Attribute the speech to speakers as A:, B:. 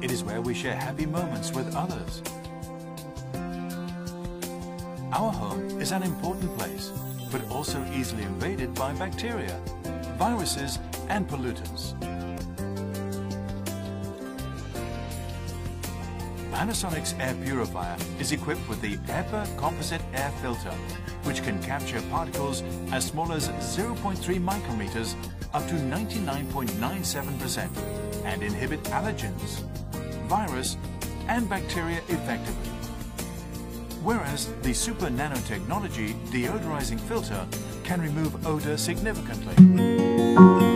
A: It is where we share happy moments with others. Our home is an important place, but also easily invaded by bacteria, viruses and pollutants. Panasonic's air purifier is equipped with the Hepa composite air filter, which can capture particles as small as 0.3 micrometers up to 99.97% and inhibit allergens, virus and bacteria effectively. Whereas the super nanotechnology deodorizing filter can remove odor significantly.